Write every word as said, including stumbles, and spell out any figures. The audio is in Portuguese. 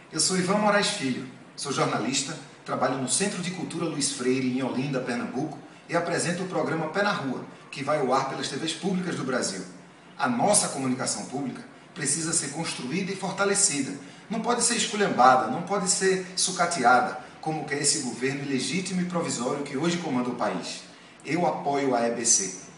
Eu sou Ivan Moraes Filho, sou jornalista, trabalho no Centro de Cultura Luiz Freire, em Olinda, Pernambuco, e apresento o programa Pé na Rua, que vai ao ar pelas T Vs públicas do Brasil. A nossa comunicação pública precisa ser construída e fortalecida. Não pode ser esculhambada, não pode ser sucateada, como quer esse governo ilegítimo e provisório que hoje comanda o país. Eu apoio a E B C.